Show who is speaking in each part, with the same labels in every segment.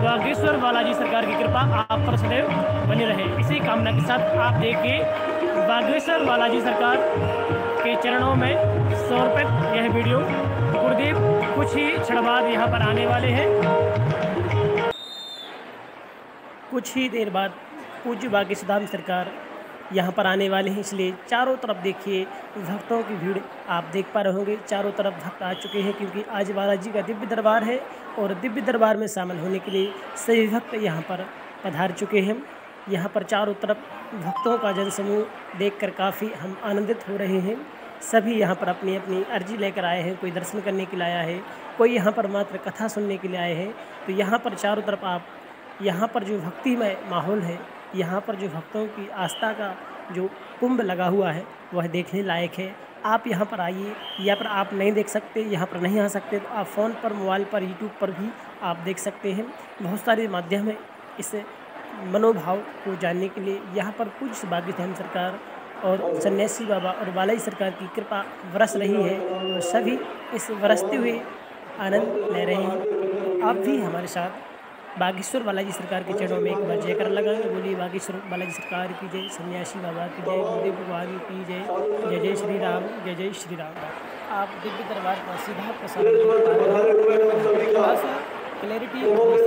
Speaker 1: बागेश्वर बालाजी सरकार की कृपा आप पर सदैव बनी रहे। इसी कामना के साथ आप देखिए बागेश्वर बालाजी सरकार के चरणों में समर्पित यह वीडियो। गुरुदेव कुछ ही क्षण बाद यहाँ पर आने वाले हैं। कुछ ही देर बाद पूज्य बागेश्वर धाम सरकार यहाँ पर आने वाले हैं, इसलिए चारों तरफ देखिए भक्तों की भीड़ आप देख पा रहे होंगे। चारों तरफ भक्त आ चुके हैं क्योंकि आज बालाजी का दिव्य दरबार है और दिव्य दरबार में शामिल होने के लिए सभी भक्त यहाँ पर पधार चुके हैं। यहाँ पर चारों तरफ भक्तों का जनसमूह देखकर काफ़ी हम आनंदित हो रहे हैं। सभी यहाँ पर अपनी अपनी अर्जी लेकर आए हैं, कोई दर्शन करने के लिए आया है, कोई यहाँ पर मात्र कथा सुनने के लिए आए हैं। तो यहाँ पर चारों तरफ आप यहाँ पर जो भक्तिमय माहौल है, यहाँ पर जो भक्तों की आस्था का जो कुंभ लगा हुआ है वह देखने लायक है। आप यहाँ पर आइए। यहाँ पर आप नहीं देख सकते, यहाँ पर नहीं आ सकते तो आप फ़ोन पर, मोबाइल पर, यूट्यूब पर भी आप देख सकते हैं। बहुत सारे माध्यम है इस मनोभाव को जानने के लिए। यहाँ पर पूज्य बागेश्वर धाम सरकार और सन्यासी बाबा और बालाजी सरकार की कृपा बरस रही है और सभी इस बरसते हुए आनंद ले रहे हैं। आप भी हमारे साथ बागेश्वर बालाजी सरकार के चरणों में एक बार जयकर लगाएंगे। बोलिए बागेश्वर बालाजी सरकार की जय, सन्यासी बाबा की जय, गुरुदेव भगवान की जय। जय जय श्री राम, जय जय श्री राम। आप दिव्य दरबार का सीधा प्रसारण क्लैरिटी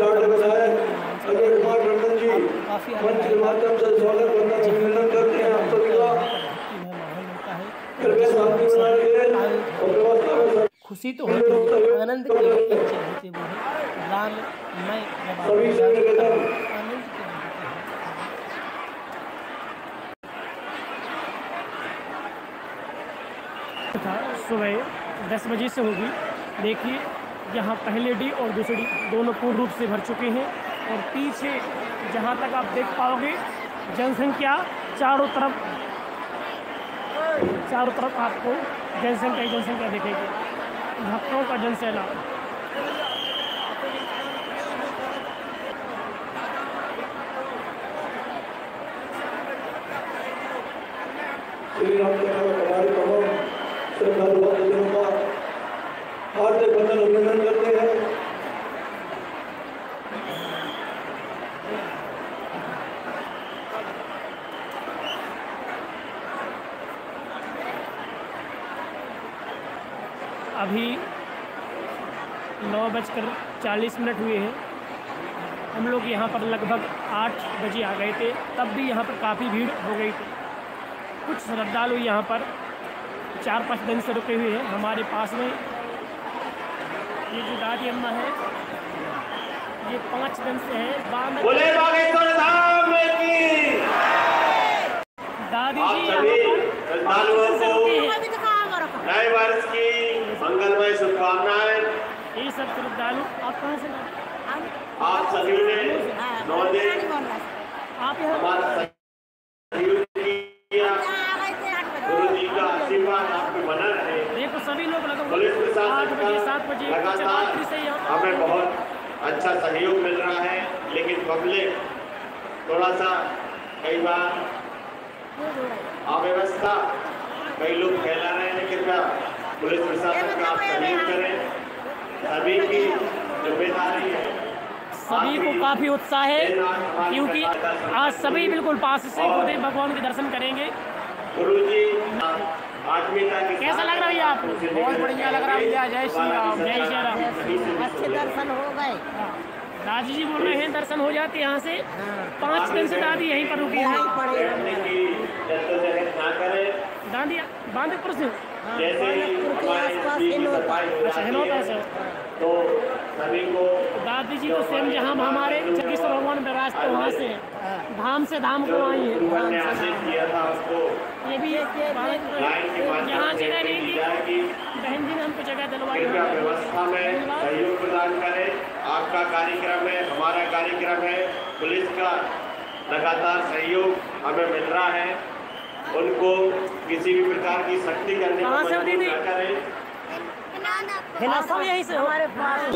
Speaker 1: काफ़ी खुशी तो होती है, आनंद के एक चीज होती है वो है राम मैं आनंद के सुबह 10 बजे से होगी। देखिए यहाँ पहले डी और दूसरी डी दोनों पूर्ण रूप से भर चुके हैं और पीछे जहाँ तक आप देख पाओगे जनसंख्या चारों तरफ आपको जनसंख्या दिखेगी। भक्तों का जनसैलाब।
Speaker 2: श्री राम हमारे तमाम श्रद्धालुओं का हार्दिक अभिनंदन करते हैं।
Speaker 1: अभी 9:40 हुए हैं। हम लोग यहाँ पर लगभग 8 बजे आ गए थे, तब भी यहाँ पर काफ़ी भीड़ हो गई थी। कुछ श्रद्धालु यहाँ पर 4-5 दिन से रुके हुए हैं। हमारे पास में ये जो दादी अम्मा है ये 5 दिन से है। दादी जी
Speaker 3: नए वर्ष की मंगलमय शुभकामनाएं।
Speaker 1: ये सब श्रद्धालु आप कहाँ से?
Speaker 3: आप सभी ने 9 दिन
Speaker 1: आप यहाँ
Speaker 3: गुरु जी का आशीर्वाद आप पे बना रहे।
Speaker 1: देखो सभी लोग
Speaker 3: पुलिस प्रशासन का
Speaker 1: 7 बजे
Speaker 3: लगातार हमें बहुत अच्छा सहयोग मिल रहा है, लेकिन पब्लिक थोड़ा सा कई बार अव्यवस्था कई लोग फैला रहे हैं। कृपया पुलिस प्रशासन का आप सहयोग करें। सभी की जिम्मेदारी है।
Speaker 1: सभी को काफ़ी उत्साह है क्योंकि आज सभी बिल्कुल पास से गुरुदेव भगवान के दर्शन करेंगे।
Speaker 3: गुरुजी आत्मीयता के
Speaker 1: कैसा लग रहा है आपको?
Speaker 4: बहुत बढ़िया लग रहा है भैया। जय श्री राम।
Speaker 1: जय श्री राम।
Speaker 4: अच्छे दर्शन हो गए।
Speaker 1: दादी जी बोल रहे हैं दर्शन हो जाते यहाँ से। 5 दिन से दादी यहीं पर रुकी है। दादी बांदकपुर से हिनौता से।
Speaker 3: तो सभी को
Speaker 1: दादी जी तो स्वयं जहाँ हमारे जगेश्वर भगवान विराजते वहाँ से धाम से धाम को आई है। ये भी यहाँ जगह नहीं थी, बहन जी ने हमको जगह दिलवाई।
Speaker 3: व्यवस्था में सहयोग प्रदान करें। आपका कार्यक्रम है, हमारा कार्यक्रम है। पुलिस का लगातार सहयोग हमें मिल रहा है। उनको किसी भी प्रकार की सख्ती करने
Speaker 1: कहाँ से दीदी?
Speaker 3: न करें।
Speaker 1: सब यहीं से हमारे पास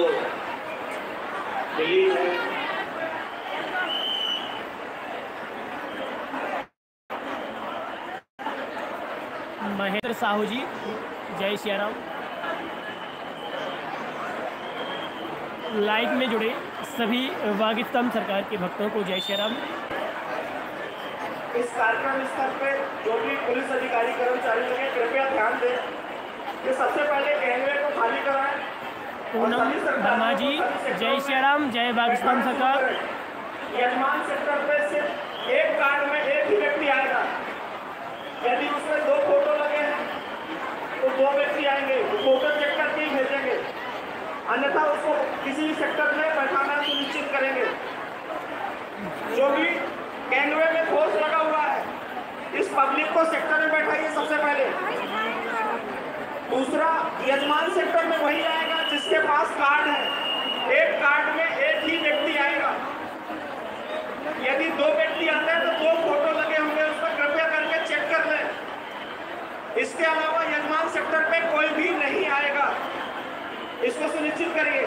Speaker 1: महेंद्र साहू जी, जय श्री राम। लाइव में जुड़े सभी पाकिस्तान सरकार के भक्तों को जय श्री राम।
Speaker 3: इस कार्यक्रम स्थल पे जो भी पुलिस अधिकारी कर्मचारी लगे कृपया ध्यान दें कि सबसे पहले गैंगवे को खाली कराएं।
Speaker 1: पूनम वर्मा जी जय श्री राम, जय पाकिस्तान सरकार।
Speaker 3: यजमान सेक्टर पे सिर्फ एक कार्ड में एक ही व्यक्ति आएगा। यदि उसमें 2 फोटो लगे हैं तो 2 व्यक्ति आएंगे, फोटो चेक करके ही भेजेंगे, अन्यथा उसको किसी भी सेक्टर में बैठाना सुनिश्चित करेंगे। जो भी गैंगवे में फोर्स लगा हुआ है इस पब्लिक को सेक्टर में बैठाइए सबसे पहले। दूसरा, यजमान सेक्टर में वही आएगा जिसके पास कार्ड है। एक कार्ड में एक ही व्यक्ति आएगा। यदि 2 व्यक्ति आते हैं तो 2 फोटो लगे होंगे, उस पर कृपया करके चेक कर लें। इसके अलावा यजमान सेक्टर पे कोई भी नहीं आएगा, इसको सुनिश्चित करिए।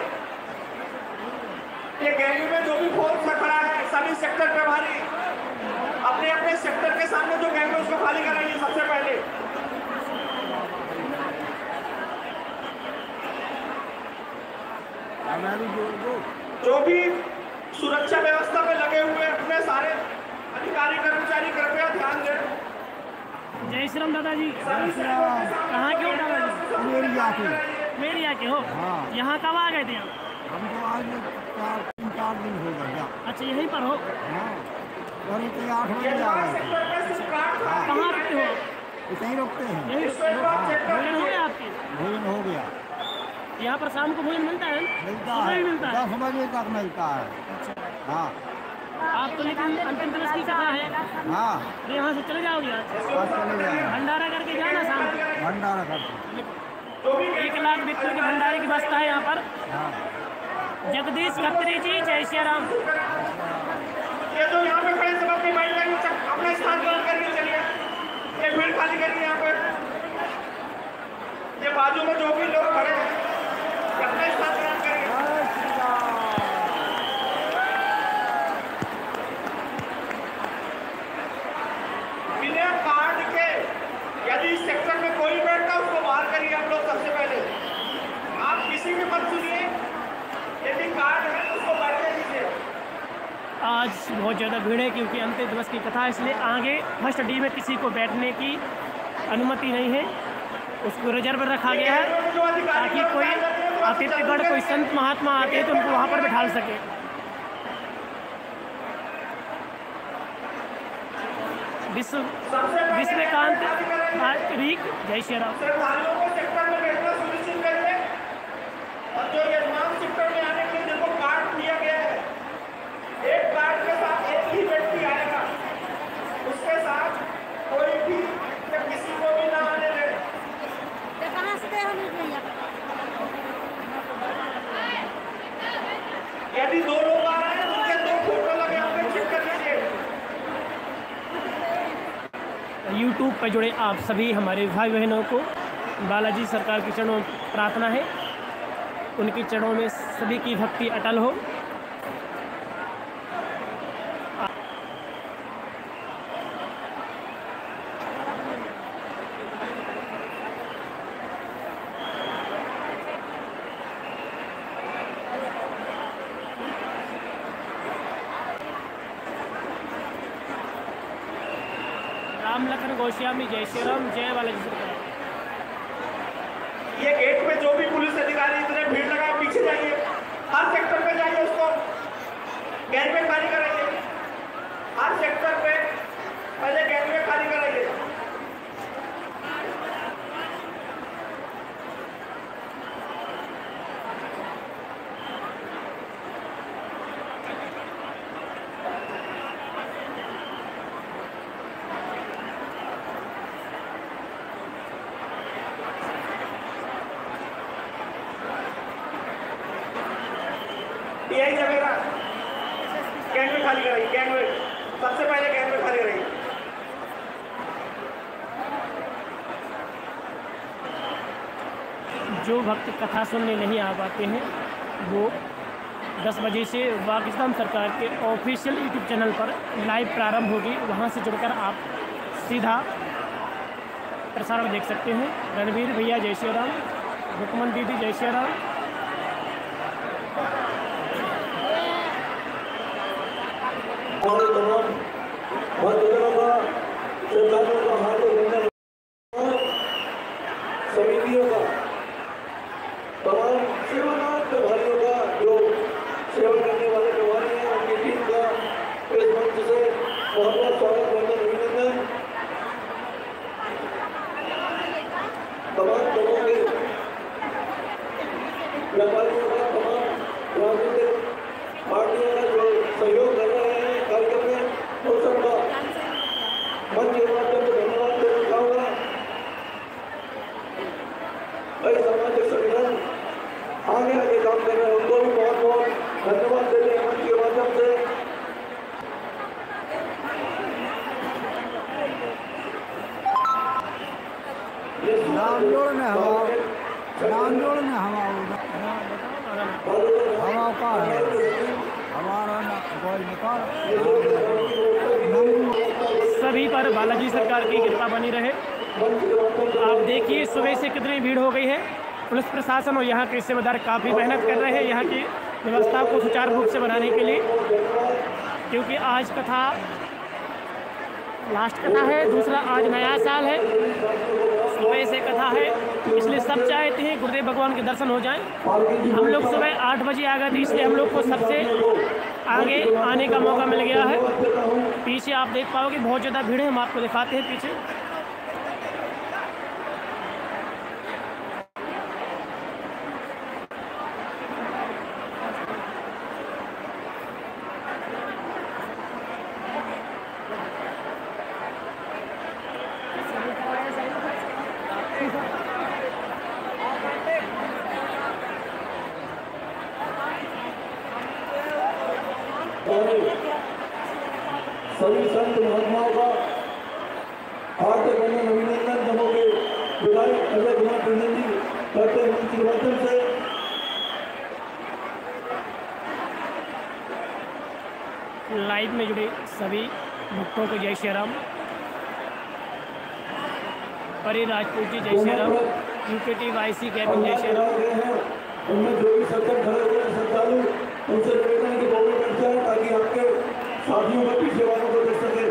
Speaker 3: ये गैंगवे में जो भी फोर्स खड़ा है सभी सेक्टर प्रभारी अपने अपने सेक्टर के सामने जो गैंगवे उसको खाली कराइए सबसे पहले। जो भी सुरक्षा व्यवस्था में लगे हुए अपने सारे अधिकारी कर्मचारी कृपया ध्यान दें।
Speaker 1: जय श्री राम दादाजी। कहाँ के हो दादाजी? मेरिया के हो?
Speaker 5: हाँ।
Speaker 1: यहाँ कब आ गए थे आप?
Speaker 5: हम तो आज 4 दिन हो गया।
Speaker 1: अच्छा यहीं पर हो?
Speaker 5: हाँ, और 8 बजे आ गए थे।
Speaker 1: कहाँ रुकते हो?
Speaker 5: इतना ही रुकते हैं।
Speaker 1: यहीं भोजन हो गया आपके?
Speaker 5: भोजन हो गया।
Speaker 1: यहाँ पर शाम को भोजन मिलता है?
Speaker 5: मिलता
Speaker 1: सुबह
Speaker 5: है,
Speaker 1: भी मिलता है?
Speaker 5: 10 बजे तक मिलता है। हाँ
Speaker 1: आप तो लेकिन अंतिम दिवस की कथा है,
Speaker 5: हाँ,
Speaker 1: तो यहाँ से चले जाओगे आज?
Speaker 5: बस चले जाए
Speaker 1: भंडारा करके जाना शाम को।
Speaker 5: भंडारा करते।
Speaker 1: 1 लाख व्यक्तियों के भंडारे की व्यवस्था है यहाँ पर।
Speaker 5: हाँ,
Speaker 1: जगदीश खत्री जी जय श्री राम।
Speaker 3: ये जो यहाँ पे खड़े सब अपनी बाइक लाइन अपना स्थान ग्रहण करके चलिए। ये भीड़ खाली करिए यहाँ पे। ये बाजू में जो भी लोग खड़े हैं अपना स्थान ग्रहण करिए। बिना कार्ड के यदि इस सेक्टर में कोई बैठता है उसको बाहर करिए आप लोग सबसे पहले। आप किसी भी मत सुनिए, यदि कार्ड है उसको बैठने दीजिए।
Speaker 1: आज बहुत ज़्यादा भीड़ है क्योंकि अंतिम दिवस की कथा है, इसलिए आगे फर्स्ट डी में किसी को बैठने की अनुमति नहीं है, उसको रिजर्व रखा गया है ताकि कोई अतिथिगढ़ कोई संत महात्मा आते हैं तो उनको वहाँ पर बैठा सके। विश्वकांत रीक जय श्री राम।
Speaker 3: श्रद्धालुओं को सेक्टर में बैठना सुनिश्चित करिए और जो यजमान सेक्टर में आने के लिए जिनको कार्ड दिया गया है, एक कार्ड के साथ एक ही व्यक्ति आएगा, उसके साथ कोई भी या किसी को भी ना आने दे।
Speaker 4: कहाँ से हम भैया?
Speaker 3: यदि 2 लोग आ रहे हैं तो उनके 2 फोटो लगे होंगे, चेक कर लीजिए।
Speaker 1: यूट्यूब पर जुड़े आप सभी हमारे भाई बहनों को बालाजी सरकार के चरणों में प्रार्थना है, उनके चरणों में सभी की भक्ति अटल हो। राम लखन गोस्वामी जय श्री राम, जय बालाजी सरकार।
Speaker 3: ये गेट पे जो भी पुलिस अधिकारी इतने भीड़ लगा पीछे जाइए, हर सेक्टर पे जाइए, उसको गैंगवे खाली कराइए। हर सेक्टर पे पहले गैंगवे खाली कराइए। यही जगह गैंगवे खाली कराइए। गैंगवे सबसे पहले गैंगवे खाली कराइए।
Speaker 1: जो भक्त कथा सुनने नहीं आ पाते हैं वो 10 बजे से पाकिस्तान सरकार के ऑफिशियल यूट्यूब चैनल पर लाइव प्रारंभ होगी, वहां से जुड़कर आप सीधा प्रसारण देख सकते हैं। रणवीर भैया जय श्री राम, रुकमन दीदी जय श्री राम। सभी पर बालाजी सरकार की कृपा बनी रहे। आप देखिए सुबह से कितनी भीड़ हो गई है। पुलिस प्रशासन और यहाँ के सेवादार काफ़ी मेहनत कर रहे हैं यहाँ की व्यवस्था को सुचारू रूप से बनाने के लिए, क्योंकि आज कथा लास्ट कथा है, दूसरा आज नया साल है, सुबह से कथा है, इसलिए सब चाहते हैं गुरुदेव भगवान के दर्शन हो जाएं। हम लोग सुबह 8 बजे आ गए थे, इसलिए हम लोग को सबसे आगे आने का मौका मिल गया है। पीछे आप देख पाओगे बहुत ज़्यादा भीड़ है, हम आपको दिखाते हैं पीछे।
Speaker 2: सभी संत महात्माओं का हार्दिक अभिनंदन जमोगे विधायक अजय कुमार टंडन जी करते हैं उनके माध्यम से।
Speaker 1: लाइव में जुड़े सभी भक्तों को जय श्री राम। परी राजपूत जी जय Shri Ram. UKT YC cabin जय श्री राम।
Speaker 2: उनमें जो भी सज्जन खड़े हुए हैं श्रद्धालु, उनसे निवेदन की बहुमत कर जाए ताकि आपके साथियों को पीछे वालों को देख सके।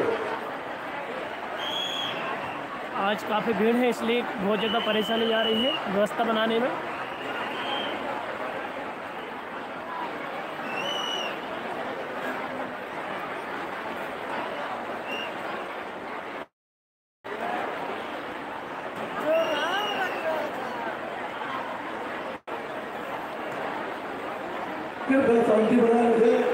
Speaker 1: आज काफ़ी भीड़ है, इसलिए बहुत ज़्यादा परेशानी आ रही है व्यवस्था बनाने में।
Speaker 2: कृपया शांति बनाए रखें।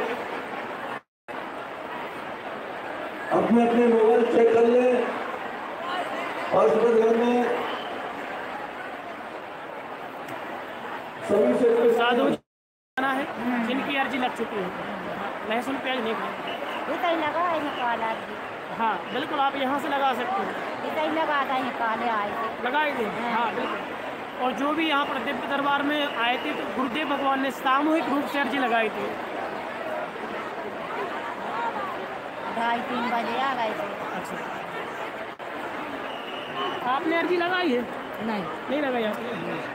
Speaker 2: अपने अपने मोबाइल चेक कर लें। अस्पताल में सभी से
Speaker 1: साधु जाना है जिनकी अर्जी लग चुकी है, लहसुन प्याज नहीं खाना। हाँ बिल्कुल, आप यहाँ से लगा सकते हो। लगाए थे हाँ बिल्कुल। और जो भी यहाँ पर दिव्य दरबार में आए थे तो गुरुदेव भगवान ने सामूहिक रूप से अर्जी लगाई थी।
Speaker 4: 2:30-3 बजे आ गए थे।
Speaker 1: अच्छा, आपने अर्जी लगाई है? नहीं लगाई आपने?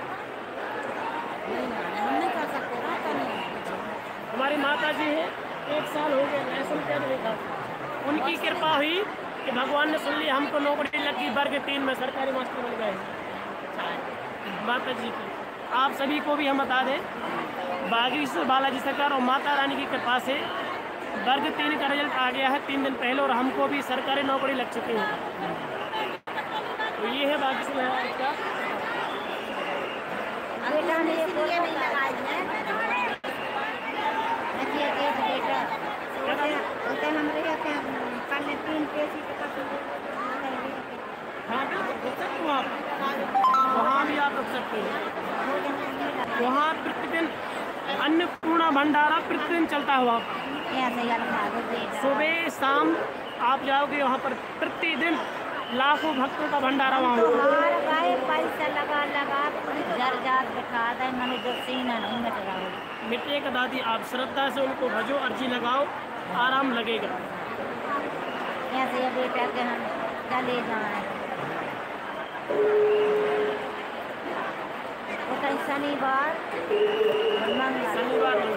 Speaker 4: हम नहीं कर सकते ना, तो नहीं।
Speaker 1: हमारी माता जी है, 1 साल हो गए लहसुन प्याज नहीं था। उनकी कृपा हुई कि भगवान ने सुन लिया, हमको नौकरी लगी, वर्ग 3 में सरकारी मास्टर बन गए माता जी की। आप सभी को भी हम बता दें, बागेश्वर बालाजी सरकार और माता रानी की कृपा से वर्ग 3 का रिजल्ट आ गया है 3 दिन पहले, और हमको भी सरकारी नौकरी लग चुकी है। तो ये है बागेश्वर महाराज का।
Speaker 4: बेटा ने इसलिए नहीं लगाई है, बेटा हम रहे थे कल 3 पेशी के
Speaker 1: हाँ रुक सकते हो आप, वहाँ भी आप रुक सकते हो। वहाँ प्रतिदिन अन्नपूर्णा भंडारा प्रतिदिन चलता हुआ, सुबह शाम आप जाओगे वहाँ पर प्रतिदिन लाखों भक्तों का भंडारा वहाँ
Speaker 4: पैसा लगा बिठा दे मैंने जो सीना नहीं मिट रहा
Speaker 1: मिटेगा दादी। आप श्रद्धा से उनको भजो, अर्जी लगाओ, आराम लगेगा।
Speaker 4: ऐसे बेटा के हम चले जाए शनिवार
Speaker 1: मंगलवार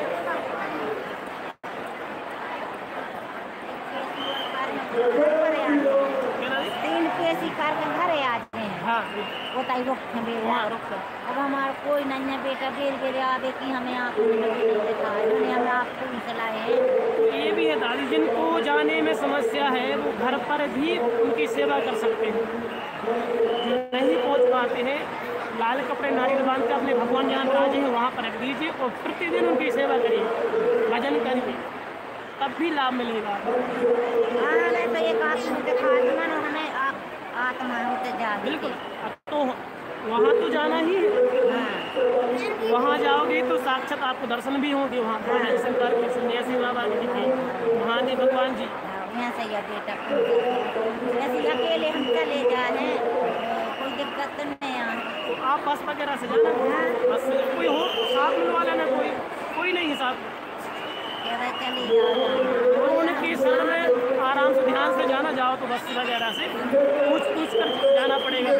Speaker 4: 3 पेशी करके घरे आते हैं।
Speaker 1: हाँ
Speaker 4: वो ताई रुक
Speaker 1: वहाँ रुक कर।
Speaker 4: अब हमारा कोई नहीं है बेटा, बेर आवे कि हमें आपको हमें आपको भी चलाए हैं।
Speaker 1: ये भी है दादी, जिनको जाने में समस्या है वो घर पर भी उनकी सेवा कर सकते हैं। जो नहीं पहुंच पाते हैं, लाल कपड़े नारियल बांध कर अपने भगवान जहाँ राजे हैं वहाँ पर रख दीजिए और प्रतिदिन उनकी सेवा करिए, भजन करिए, तब भी लाभ मिलेगा।
Speaker 4: हमें तो एक हमें आत्मा होते जा
Speaker 1: बिल्कुल, तो वहाँ तो जाना ही है। वहाँ जाओगे तो साक्षात आपको दर्शन भी होंगे। वहाँ पर सरकार के सन्यासी बाबा जी, महादेव भगवान जी।
Speaker 4: यहाँ से या बेटा ऐसे अकेले हम चले जा रहे हैं, कोई दिक्कत नहीं है।
Speaker 1: तो आप बस वगैरह से जाना, बस कोई हो साथ में वाला ना, कोई नहीं है साथ,
Speaker 4: चले जाना।
Speaker 1: आराम से ध्यान से जाना, जाओ तो बस वगैरह से पूछ कर जाना पड़ेगा।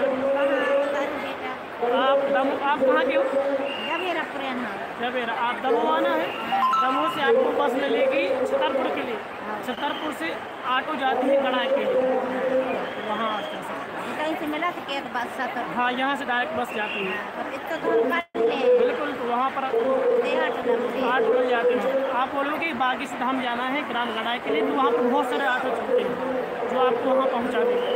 Speaker 1: आप कहाँ के हो? जबेरा। आप दमोह आना है, दमोह से आपको बस मिलेगी छतरपुर के लिए, छतरपुर से ऑटो जाती है गड़ा के लिए, वहाँ आप जा सकते हैं।
Speaker 4: कहीं से मिला था क्या बस?
Speaker 1: हाँ, यहाँ से डायरेक्ट बस जाती है। बिल्कुल, तो वहाँ पर ऑटो मिल जाते हैं। आप बोलो कि बागी से धाम जाना है ग्राम गड़ाई के लिए, तो वहाँ पर बहुत सारे ऑटो चलते हैं जो आपको वहाँ पहुँचा देंगे।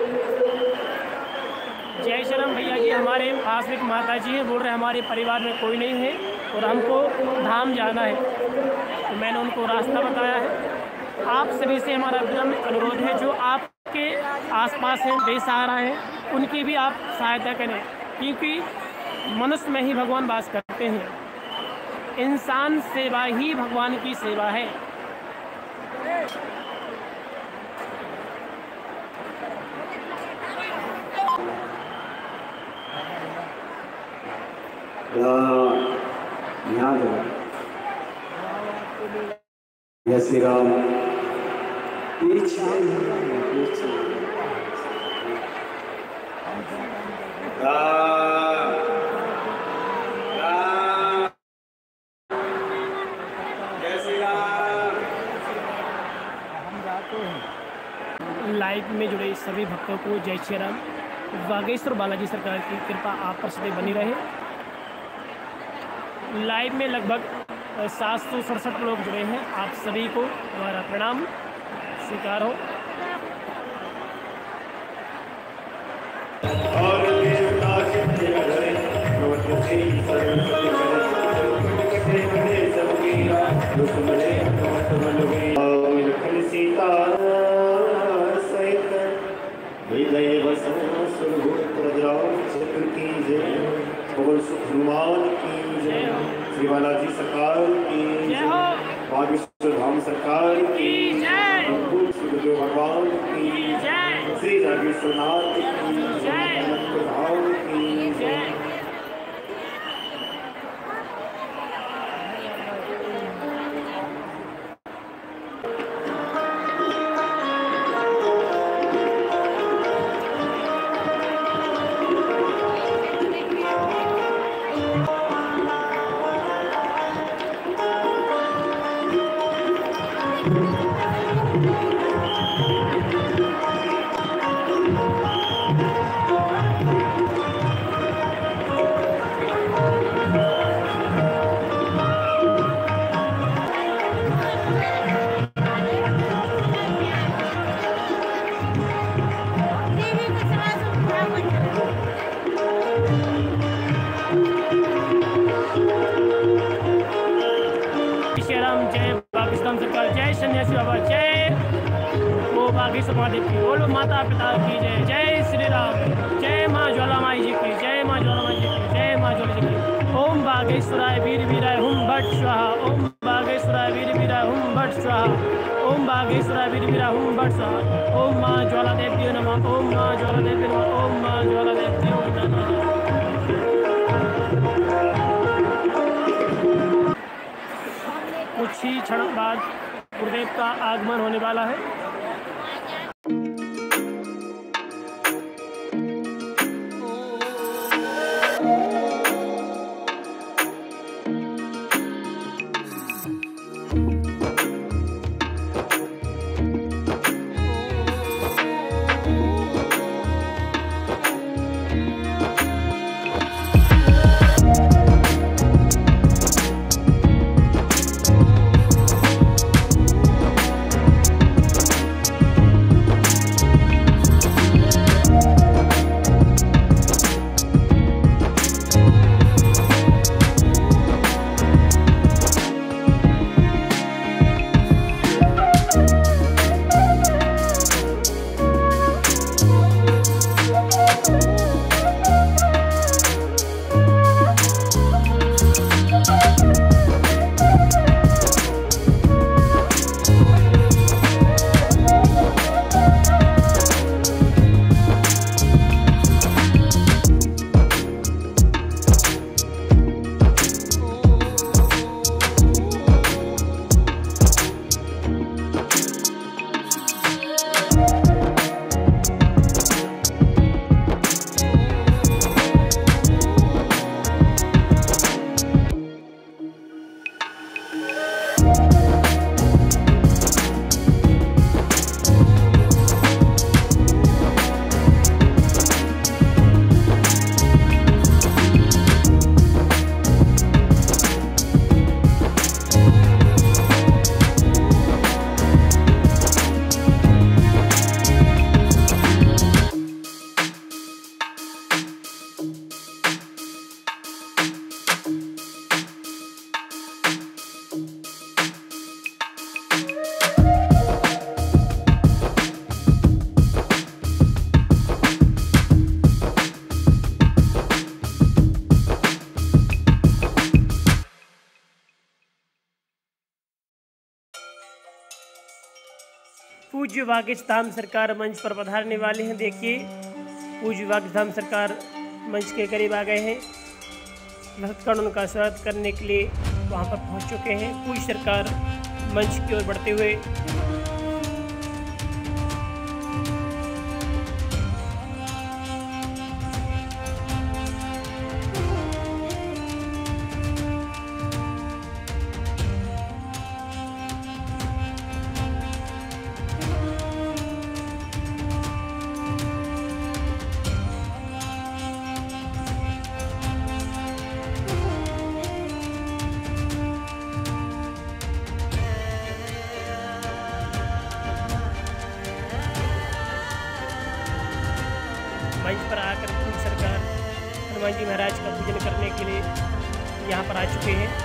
Speaker 1: जय श्री राम भैया जी, हमारे पास एक माता जी हैं, बोल रहे हमारे परिवार में कोई नहीं है और हमको धाम जाना है, तो मैंने उनको रास्ता बताया है। आप सभी से हमारा विनम्र अनुरोध है, जो आपके आसपास हैं, बेसहारा हैं, उनकी भी आप सहायता करें, क्योंकि मनुष्य में ही भगवान वास करते हैं। इंसान सेवा ही भगवान की सेवा है।
Speaker 2: जय श्री राम।
Speaker 1: लाइव में जुड़े सभी भक्तों को जय श्री राम। बागेश्वर बालाजी सरकार की कृपा आप पर सदैव बनी रहे। लाइव में लगभग 767 लोग जुड़े हैं। आप सभी को हमारा प्रणाम स्वीकार हो।
Speaker 3: हनुमान की जय, श्री बालाजी सरकार की जय, बागेश्वर धाम सरकार की जय, सुखदेव भगवान की जय, श्री जागेश्वर नाथ की जय, धाम की जय। बोलो माता पिता की जय। जय श्री राम। जय माँ ज्वाला माई जी की जय। माँ ज्वाला माई जी की जय। माँ ज्वाला जी की। ओम बागेश्वराय वीर वीराय हुम भट्ट स्वाहा। ओम बागेश्वराय वीर वीराय हुम भट्ट स्वाहा। ओम बागेश्वराय वीर वीराय हुम भट्ट स्वाहा। ओम माँ ज्वाला देवी नमः। ओम माँ ज्वाला देवी नमः। ओम माँ ज्वाला देवी नमः। कुछ ही क्षण बाद गुरुदेव का आगमन होने वाला है।
Speaker 1: पूज्य वागीश धाम सरकार मंच पर पधारने वाले हैं। देखिए पूज्य वागीश धाम सरकार मंच के करीब आ गए हैं। भक्तगण उनका स्वागत करने के लिए वहां पर पहुंच चुके हैं। पूज्य सरकार मंच की ओर बढ़ते हुए मंच पर आकर पूज्य सरकार हनुमान जी महाराज का पूजन करने के लिए यहाँ पर आ चुके हैं।